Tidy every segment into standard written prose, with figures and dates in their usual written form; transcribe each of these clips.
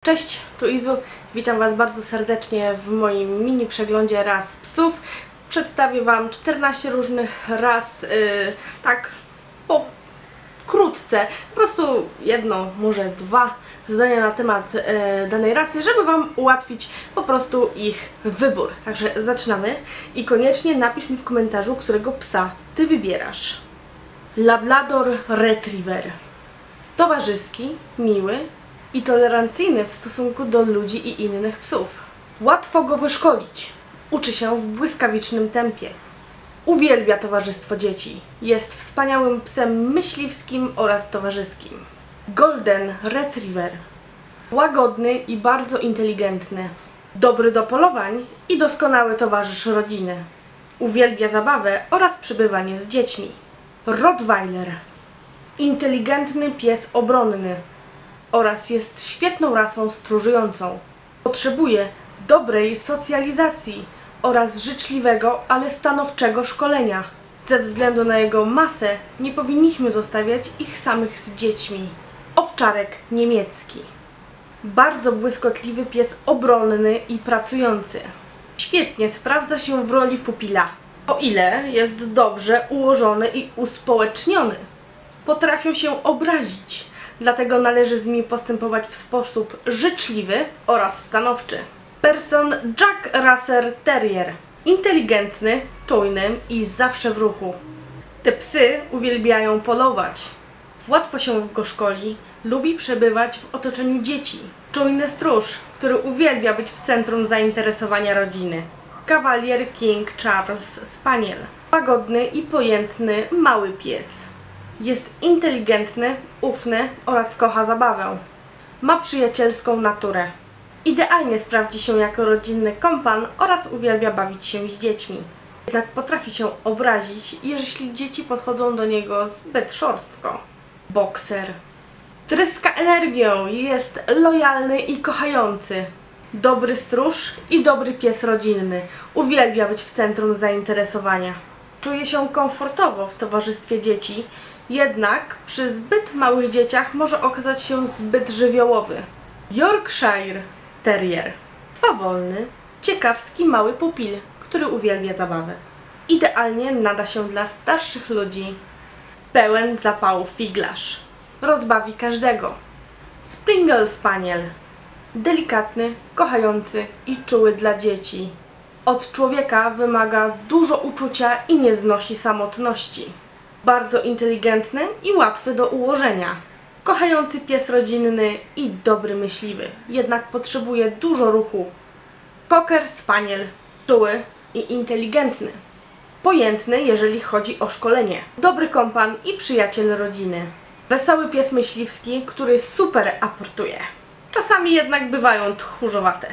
Cześć, tu Izu. Witam Was bardzo serdecznie w moim mini przeglądzie ras psów. Przedstawię Wam 14 różnych ras, tak pokrótce, po prostu jedno, może dwa zdania na temat danej rasy, żeby Wam ułatwić po prostu ich wybór. Także zaczynamy i koniecznie napisz mi w komentarzu, którego psa Ty wybierasz. Labrador Retriever. Towarzyski, miły i tolerancyjny w stosunku do ludzi i innych psów. Łatwo go wyszkolić. Uczy się w błyskawicznym tempie. Uwielbia towarzystwo dzieci. Jest wspaniałym psem myśliwskim oraz towarzyskim. Golden Retriever. Łagodny i bardzo inteligentny. Dobry do polowań i doskonały towarzysz rodziny. Uwielbia zabawę oraz przebywanie z dziećmi. Rottweiler. Inteligentny pies obronny oraz jest świetną rasą stróżującą. Potrzebuje dobrej socjalizacji oraz życzliwego, ale stanowczego szkolenia. Ze względu na jego masę nie powinniśmy zostawiać ich samych z dziećmi. Owczarek niemiecki. Bardzo błyskotliwy pies obronny i pracujący. Świetnie sprawdza się w roli pupila, o ile jest dobrze ułożony i uspołeczniony. Potrafią się obrazić, dlatego należy z nimi postępować w sposób życzliwy oraz stanowczy. Person Jack Russell Terrier. Inteligentny, czujny i zawsze w ruchu. Te psy uwielbiają polować. Łatwo się go szkoli, lubi przebywać w otoczeniu dzieci. Czujny stróż, który uwielbia być w centrum zainteresowania rodziny. Cavalier King Charles Spaniel. Łagodny i pojętny mały pies. Jest inteligentny, ufny oraz kocha zabawę. Ma przyjacielską naturę. Idealnie sprawdzi się jako rodzinny kompan oraz uwielbia bawić się z dziećmi. Jednak potrafi się obrazić, jeśli dzieci podchodzą do niego zbyt szorstko. Bokser. Tryska energią, jest lojalny i kochający. Dobry stróż i dobry pies rodzinny. Uwielbia być w centrum zainteresowania. Czuje się komfortowo w towarzystwie dzieci, jednak przy zbyt małych dzieciach może okazać się zbyt żywiołowy. Yorkshire Terrier. Swawolny, ciekawski mały pupil, który uwielbia zabawę. Idealnie nada się dla starszych ludzi. Pełen zapału figlarz. Rozbawi każdego. Springer Spaniel. Delikatny, kochający i czuły dla dzieci. Od człowieka wymaga dużo uczucia i nie znosi samotności. Bardzo inteligentny i łatwy do ułożenia. Kochający pies rodzinny i dobry myśliwy, jednak potrzebuje dużo ruchu. Cocker Spaniel. Czuły i inteligentny. Pojętny, jeżeli chodzi o szkolenie. Dobry kompan i przyjaciel rodziny. Wesoły pies myśliwski, który super aportuje. Czasami jednak bywają tchórzowate.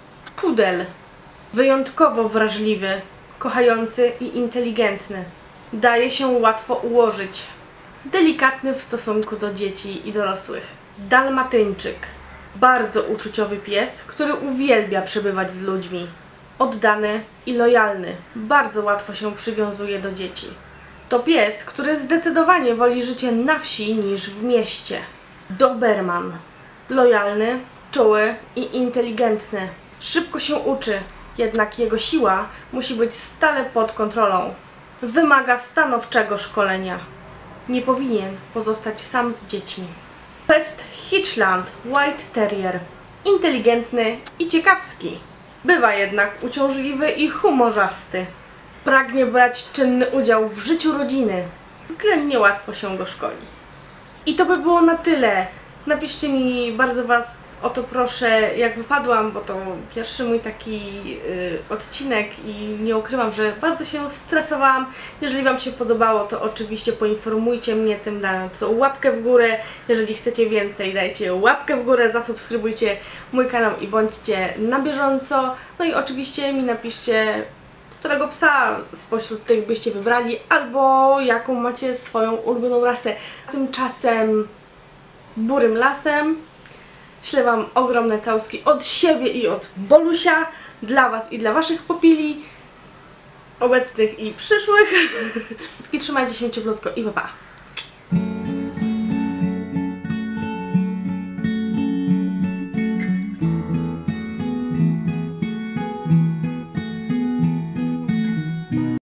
Pudel. Wyjątkowo wrażliwy, kochający i inteligentny. Daje się łatwo ułożyć. Delikatny w stosunku do dzieci i dorosłych. Dalmatyńczyk. Bardzo uczuciowy pies, który uwielbia przebywać z ludźmi. Oddany i lojalny. Bardzo łatwo się przywiązuje do dzieci. To pies, który zdecydowanie woli życie na wsi niż w mieście. Doberman. Lojalny, czuły i inteligentny. Szybko się uczy, jednak jego siła musi być stale pod kontrolą. Wymaga stanowczego szkolenia. Nie powinien pozostać sam z dziećmi. West Hitchland White Terrier. Inteligentny i ciekawski. Bywa jednak uciążliwy i humorzasty. Pragnie brać czynny udział w życiu rodziny. Względnie łatwo się go szkoli. I to by było na tyle. Napiszcie mi, bardzo Was o to proszę, jak wypadłam, bo to pierwszy mój taki odcinek i nie ukrywam, że bardzo się stresowałam. Jeżeli Wam się podobało, to oczywiście poinformujcie mnie tym, dając łapkę w górę. Jeżeli chcecie więcej, dajcie łapkę w górę, zasubskrybujcie mój kanał i bądźcie na bieżąco. No i oczywiście mi napiszcie, którego psa spośród tych byście wybrali, albo jaką macie swoją ulubioną rasę. Tymczasem burym lasem. Ślę Wam ogromne całuski od siebie i od Bolusia, dla Was i dla Waszych pupili, obecnych i przyszłych. I trzymajcie się cieplutko i pa pa!